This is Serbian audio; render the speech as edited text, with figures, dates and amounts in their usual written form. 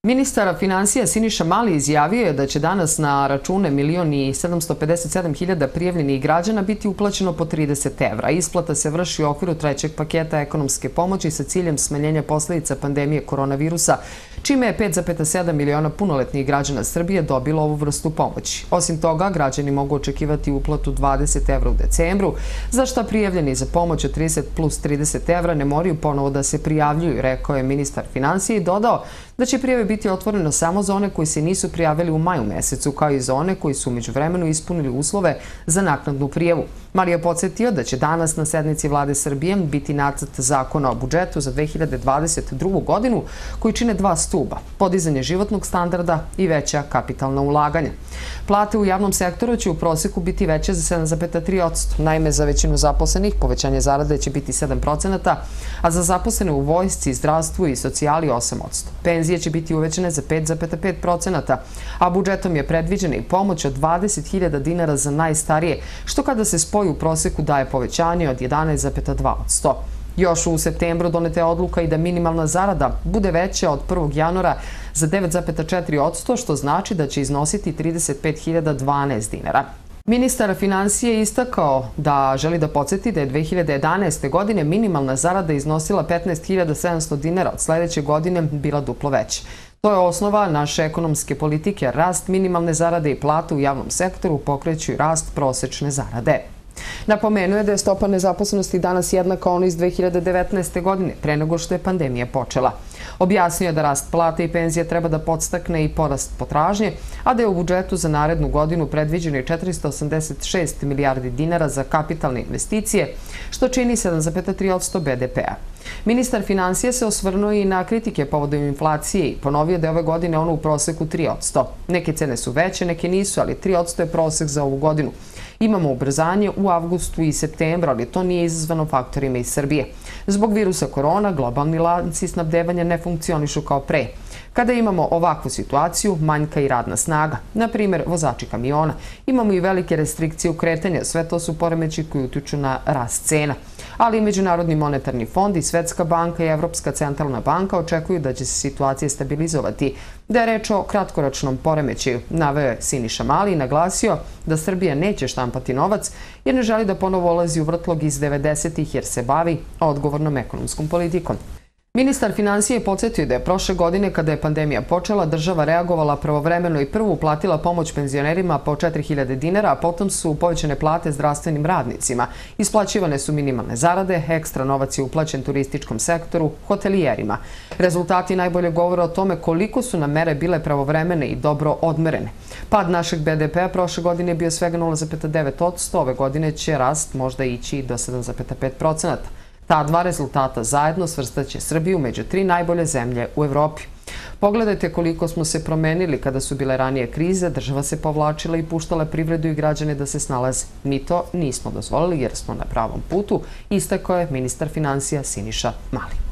Ministar finansija Siniša Mali izjavio je da će danas na račune 1.757.000 prijavljenih građana biti uplaćeno po 30 evra. Isplata se vrši u okviru trećeg paketa ekonomske pomoći sa ciljem smanjenja posledica pandemije koronavirusa, čime je 5,7 miliona punoletnih građana Srbije dobilo ovu vrstu pomoći. Osim toga, građani mogu očekivati uplatu 20 evra u decembru, za šta prijavljeni za pomoć od 30 plus 30 evra ne moraju ponovo da se prijavljuju, rekao je ministar finansija i dodao da će prijave biti otvoreno samo za one koji se nisu prijavili u maju mesecu, kao i za one koji su u međuvremenu ispunili uslove za naknadnu prijavu. Mali je podsjetio da će danas na sednici Vlade Srbije biti nacrt zakona o budžetu za 2022. godinu koji čine dva stuba, podizanje životnog standarda i veća kapitalna ulaganja. Plate u javnom sektoru će u proseku biti veće za 7,3%. Naime, za većinu zaposlenih povećanje zarade će biti 7%, a za zaposlene u vojsci, zdravstvu i socijali 8%. Penzije će biti uvećane za 5,5%, a budžetom je predviđena i pomoć od 20.000 dinara za najstarije, što kada se spoji u proseku daje povećanje od 11,2%. Još u septembru doneta je odluka i da minimalna zarada bude veća od 1. januara za 9,4%, što znači da će iznositi 35.012 dinara. Ministar finansije je istakao da želi da podsjeti da je 2011. godine minimalna zarada iznosila 15.700 dinara, od sledeće godine bila duplo veća. To je osnova naše ekonomske politike. Rast minimalne zarade i plate u javnom sektoru pokreću i rast prosečne zarade. Napomenuo je da je stopa nezaposlenosti danas jednaka onoj iz 2019. godine, pre nego što je pandemija počela. Objasnio je da rast plata i penzija treba da podstakne i porast potražnje, a da je u budžetu za narednu godinu predviđeno i 486 milijardi dinara za kapitalne investicije, što čini 7,3% BDP-a. Ministar finansija se osvrnuo i na kritike povodom inflacije i ponovio da je ove godine ono u proseku 3%. Neke cene su veće, neke nisu, ali 3% je prosek za ovu godinu. Imamo ubrzanje u avgustu i septembru, ali to nije izazvano faktorima iz Srbije. Zbog virusa korona, globalni lanci snabdevanja ne funkcionišu kao pre. Kada imamo ovakvu situaciju, manjka i radna snaga, na primjer vozači kamiona. Imamo i velike restrikcije u kretanju, sve to su poremeći koji utiču na rast cena. Ali i Međunarodni monetarni fond i Svetska banka i Evropska centralna banka očekuju da će se situacija stabilizovati. Da je reč o kratkoročnom poremećaju, naveo je Siniša Mali i naglasio da Srbija neće štampati novac jer ne želi da ponovo ulazi u vrtlog iz 90-ih jer se bavi odgovornom ekonomskom politikom. Ministar finansije je podsjetio da je prošle godine, kada je pandemija počela, država reagovala pravovremeno i prvo uplatila pomoć penzionerima po 4.000 dinara, a potom su povećane plate zdravstvenim radnicima. Isplaćivane su minimalne zarade, ekstra novac je uplaćen turističkom sektoru, hotelijerima. Rezultati najbolje govore o tome koliko su nam mere bile pravovremene i dobro odmerene. Pad našeg BDP-a prošle godine je bio svega 0,9%, ove godine će rast možda ići do 7,5%. Ta dva rezultata zajedno svrstaće Srbiju među 3 najbolje zemlje u Evropi. Pogledajte koliko smo se promenili kada su bile ranije krize, država se povlačila i puštala privredu i građane da se snalaze. Mi to nismo dozvolili jer smo na pravom putu, istakao je ministar finansija Siniša Mali.